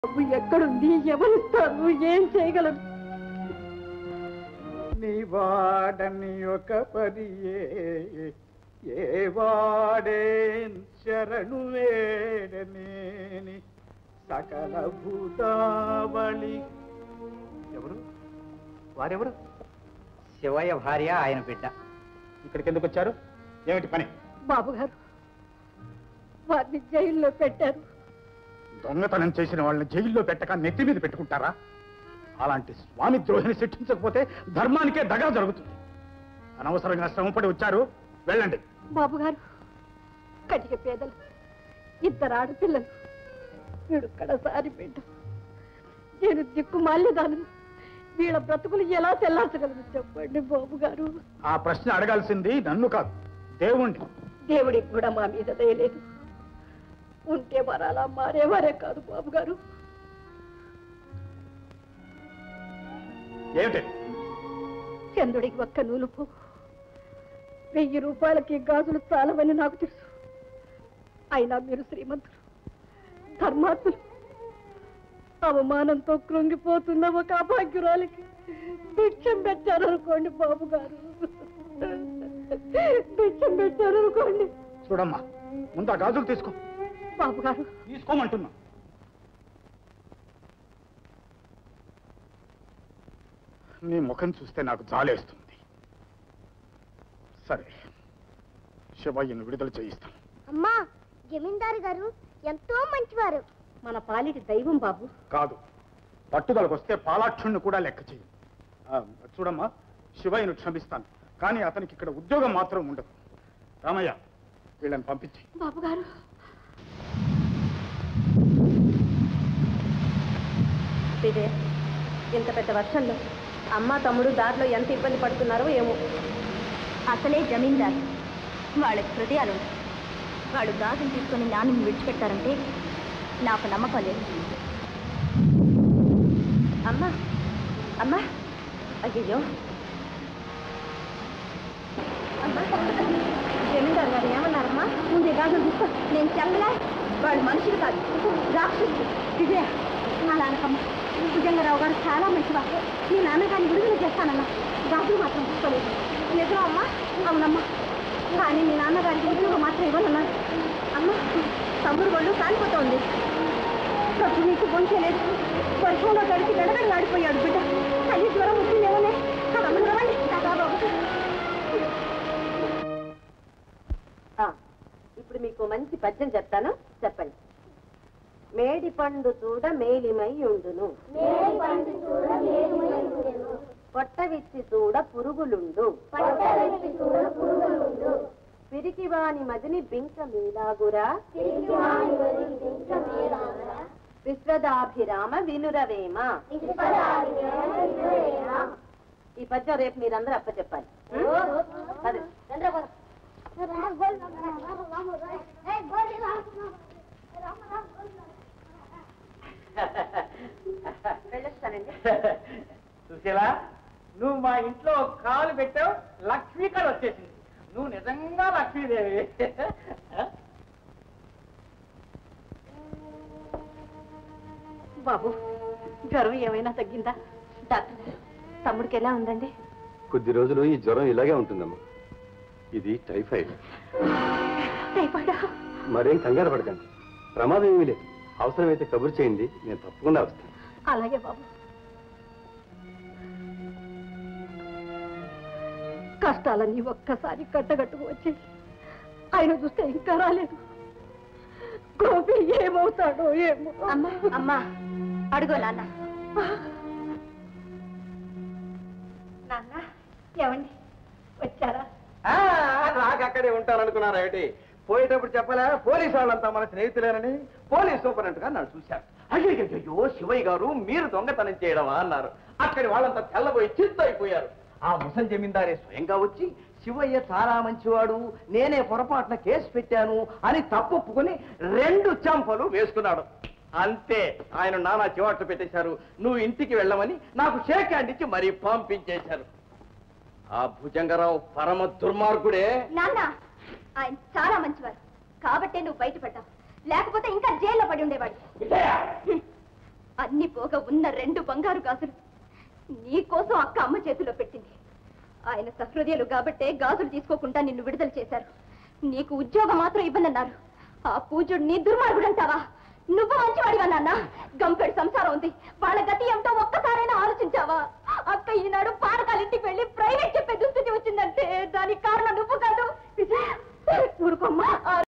ఎక్కడుంది, ఎవరిస్తారు, ఏం చేయగలరు? నీ వాడని ఒక పరియే ఏ వాడే శరణు వేడనేని సకల భూతావళి. ఎవరు వారెవరు? శివయ్య భార్య, ఆయన బిడ్డ. ఇక్కడికి ఎందుకు వచ్చారు? ఏమిటి పని? బాబు గారు వారిని జైల్లో పెట్టారు. దొంగతనం చేసిన వాళ్ళని జైల్లో పెట్టక నెత్తి మీద పెట్టుకుంటారా? అలాంటి స్వామి ద్రోహిని శిక్షించకపోతే ధర్మానికే దగా జరుగుతుంది. అనవసరంగా శ్రమపడి వచ్చారు, వెళ్ళండి. బాబు గారు కటిక పేదలు, ఇద్దరు ఆడపిల్లలు, వీడు కడసారి బిడ్డ. నేను దిక్కుమాల్యదాను. వీళ్ళ బ్రతుకులు ఎలా తెల్లార్చగలరు చెప్పండి బాబు గారు. ఆ ప్రశ్న అడగాల్సింది నన్ను కాదు, దేవుణ్ణి. దేవుడికి కూడా మా మీద దయలేదు. ఉంటే వరాలా మారేవారే కాదు బాబు గారు. ఏమిటి? చంద్రుడికి ఒక్క నూలుపు, 1000 రూపాయలకి గాజులు చాలవని నాకు తెలుసు. అయినా మీరు శ్రీమంతులు, ధర్మాత్ములు. అవమానంతో కృంగిపోతున్న ఒక అభాగ్యురాలికి భిక్షం పెట్టారనుకోండి బాబు గారు, భిక్షం పెట్టారనుకోండి. చూడమ్మా, ముందు ఆ గాజులు తీసుకో. బాబు గారు తీసుకోమంటున్నా. నీ ముఖం చూస్తే నాకు జాలేస్తుంది. సరే, శివయ్యను విడుదల చేయిస్తాను. అమ్మా, జమీందారు గారు ఎంతో మంచివారు. మన పాలిటి దైవం బాబు. కాదు, పట్టుదలకు వస్తే పాలాక్షుణ్ణి కూడా లెక్క చెయ్యి. చూడమ్మా, శివయ్యను క్షమిస్తాను, కానీ అతనికి ఇక్కడ ఉద్యోగం మాత్రం ఉండదు. రామయ్య, వీళ్ళని పంపించి. బాబు గారు విజయ, ఇంత పెద్ద వర్షంలో అమ్మ తమ్ముడు దారిలో ఎంత ఇబ్బంది పడుతున్నారో ఏమో. అసలే జమీందారు, వాళ్ళకి హృదయాలు. వాళ్ళు గాజులు తీసుకుని నాన్నని విడిచిపెట్టారంటే నాకు నమ్మకం లేదు. అమ్మా అమ్మా, అయ్యో అమ్మా, జమీందారు గారు ఏమన్నారమ్మా? ముందే గాజులు తీసుకో. నేను చెప్పలే, వాళ్ళు మనుషులు కాదు, రాక్షసులు. విజయ, నా నాన్నకమ్మ భుజంగరావు గారు చాలా మంచివారు. మీ నాన్నగారిని విడుదల చేస్తానన్నా, గాజులు మాత్రం తీసుకోలేదు. నిజం అమ్మా? అవునమ్మా, కానీ మీ నాన్నగారికి విడుదల మాత్రం ఇవ్వనన్నా. అమ్మ, తమ్ముడు ఒళ్ళు కాలిపోతోంది. ప్రతి నీకు బొంచలేదు. వర్షంలో గడిచి గడగడి ఆడిపోయాడు బిడ్డ. అది జ్వరం వచ్చిందేమోనే. రమ్మండి బాబు. ఇప్పుడు మీకు మంచి పద్యం చెప్తాను, చెప్పండి. మేడి పండు చూడ మేలిమై ఉండును, పొట్ట విచ్చి చూడ పురుగులుండు, పిరికివాని మదిని బింక మీలాగురా, విశ్వదాభిరామ వినురవేమ. ఈ పద్యం రేపు మీరందరూ అప్ప చెప్పాలి. వెళ్ళొస్తానండి. సుశీలా, నువ్వు మా ఇంట్లో కాలు పెట్టావు, లక్ష్మీ కళ వచ్చేసింది. నువ్వు నిజంగా లక్ష్మీదేవి. బాబు, జ్వరం ఏమైనా తగ్గిందా? డాక్టర్, తమ్ముడికి ఎలా ఉందండి? కొద్ది రోజులు ఈ జ్వరం ఇలాగే ఉంటుందమ్మా. ఇది టైఫాయిడ్. టైఫాయిడా? మరేం కంగారు పడకండి, ప్రమాదం ఏమీ లేదు. అవసరమైతే కబురు చేయండి, నేను తప్పకుండా వస్తాను. అలాగే బాబు. కష్టాలన్నీ ఒక్కసారి కట్టగట్టుకు వచ్చాయి. ఆయన చూస్తే ఇంకా రాలేదు. గోపి ఏమవుతాడో ఏమో. అమ్మా అమ్మా, అడుగో నాన్న. నాన్న, ఏమండి వచ్చారా? నాకు అక్కడే ఉంటాననుకున్నారా ఏమిటి? పోయేటప్పుడు చెప్పలే పోలీసు వాళ్ళంతా మన స్నేహితులేనని? పోలీస్ సూపరింటెండెంట్ గారు నన్ను చూశారు. అయ్యో శివయ్య గారు, మీరు దొంగతనం చేయడమా అన్నారు. అక్కడి వాళ్ళంతా తెల్లబోయి చిత్తైపోయారు. ఆ ముసలి జమీందారే స్వయంగా వచ్చి శివయ్య చాలా మంచివాడు, నేనే పొరపాటున కేసు పెట్టాను అని తప్పొప్పుకుని 2 చెంపలు వేసుకున్నాడు. అంతే, ఆయన నానా చివాట్లు పెట్టేశారు. నువ్వు ఇంటికి వెళ్ళమని నాకు షేక్ హ్యాండ్ ఇచ్చి మరీ పంపించేశారు. ఆ భుజంగరావు పరమ దుర్మార్గుడే. నాన్న, ఆయన చాలా మంచివారు కాబట్టే నువ్వు బయటపడ్డావు, లేకపోతే ఇంకా జైల్లో పడి ఉండేవాడు. అన్ని పోగా ఉన్న 2 బంగారు గాజులు నీకోసం అక్క అమ్మ చేతిలో పెట్టింది. ఆయన సహృదయాలు కాబట్టే గాజులు తీసుకోకుండా నిన్ను విడుదల చేశారు. నీకు ఉద్యోగం మాత్రం ఇవ్వనన్నారు. ఆ పూజుడిని దుర్మార్గుడంటావా? నువ్వు మంచివాడివా నాన్న? గంపెడు సంసారం ఉంది, వాళ్ళ గతి ఏమిటో ఒక్కసారైనా ఆలోచించావా? అక్క ఈనాడు పానకాలింటికి వెళ్ళి ప్రైవేట్ చెప్పే దుస్థితి వచ్చిందంటే దానికి కారణం నువ్వు కాదు,